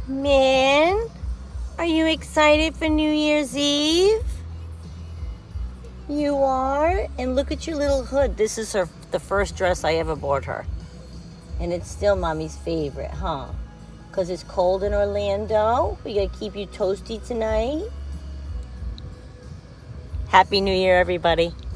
Min, are you excited for New Year's Eve? You are? And look at your little hood. This is the first dress I ever bought her. And it's still Mommy's favorite, huh? Because it's cold in Orlando. We gotta keep you toasty tonight. Happy New Year, everybody.